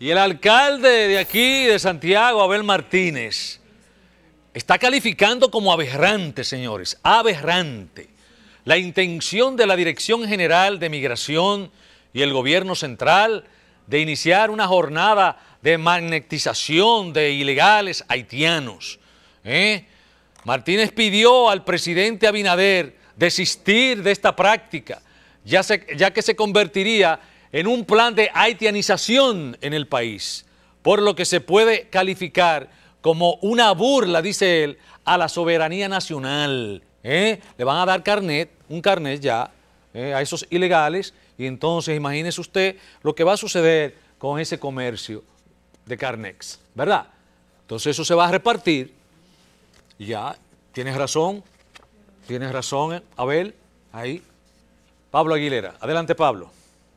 Y el alcalde de aquí, de Santiago, Abel Martínez, está calificando como aberrante, señores, aberrante, la intención de la Dirección General de Migración y el Gobierno Central de iniciar una jornada de magnetización de ilegales haitianos. Martínez pidió al presidente Abinader desistir de esta práctica, ya que se convertiría en un plan de haitianización en el país, por lo que se puede calificar como una burla, dice él, a la soberanía nacional. Le van a dar un carnet ya a esos ilegales, y entonces imagínese usted lo que va a suceder con ese comercio de carnets, ¿verdad? Entonces eso se va a repartir, y ya, tienes razón, Abel, ahí. Pablo Aguilera, adelante Pablo.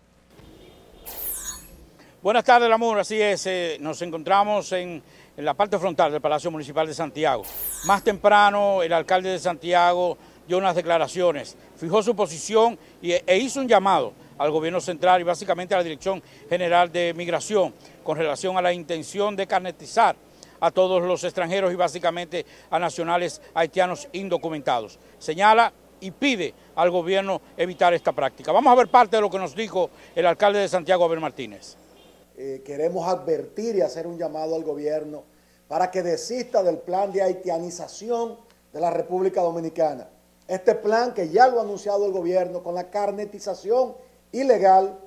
Buenas tardes, Lamur, así es, nos encontramos en la parte frontal del Palacio Municipal de Santiago. Más temprano, el alcalde de Santiago dio unas declaraciones, fijó su posición e hizo un llamado al gobierno central y básicamente a la Dirección General de Migración con relación a la intención de carnetizar a todos los extranjeros y básicamente a nacionales haitianos indocumentados. Señala y pide al gobierno evitar esta práctica. Vamos a ver parte de lo que nos dijo el alcalde de Santiago, Abel Martínez. Queremos advertir y hacer un llamado al gobierno para que desista del plan de haitianización de la República Dominicana. Este plan que ya lo ha anunciado el gobierno con la carnetización ilegal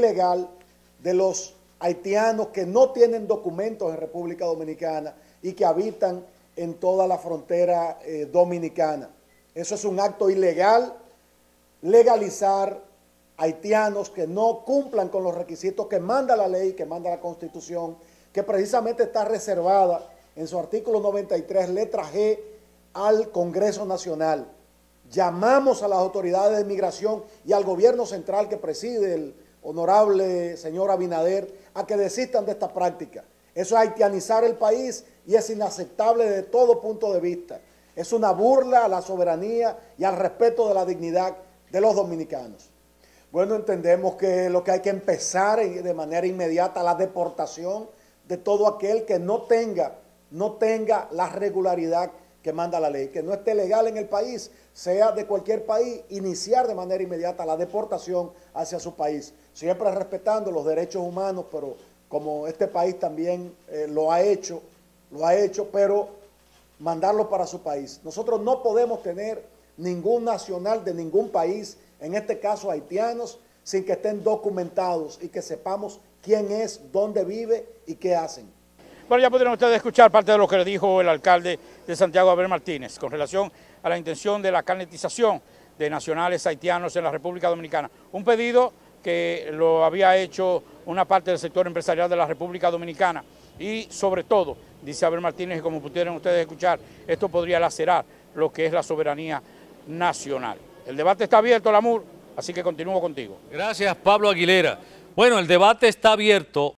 de los haitianos que no tienen documentos en República Dominicana y que habitan en toda la frontera dominicana. Eso es un acto ilegal, legalizar haitianos que no cumplan con los requisitos que manda la ley, que manda la Constitución, que precisamente está reservada en su artículo 93, letra G, al Congreso Nacional. Llamamos a las autoridades de migración y al gobierno central que preside el honorable señor Abinader a que desistan de esta práctica. Eso es haitianizar el país y es inaceptable desde todo punto de vista. Es una burla a la soberanía y al respeto de la dignidad de los dominicanos. Bueno, entendemos que lo que hay que empezar de manera inmediata la deportación de todo aquel que no tenga la regularidad que manda la ley, que no esté legal en el país, sea de cualquier país, iniciar de manera inmediata la deportación hacia su país, siempre respetando los derechos humanos, pero como este país también lo ha hecho, pero mandarlo para su país. Nosotros no podemos tener ningún nacional de ningún país, en este caso haitianos, sin que estén documentados y que sepamos quién es, dónde vive y qué hacen. Bueno, ya pudieron ustedes escuchar parte de lo que le dijo el alcalde de Santiago, Abel Martínez, con relación a la intención de la carnetización de nacionales haitianos en la República Dominicana. Un pedido que lo había hecho una parte del sector empresarial de la República Dominicana y sobre todo, dice Abel Martínez, como pudieron ustedes escuchar, esto podría lacerar lo que es la soberanía nacional. El debate está abierto, Lamur, así que continúo contigo. Gracias, Pablo Aguilera. Bueno, el debate está abierto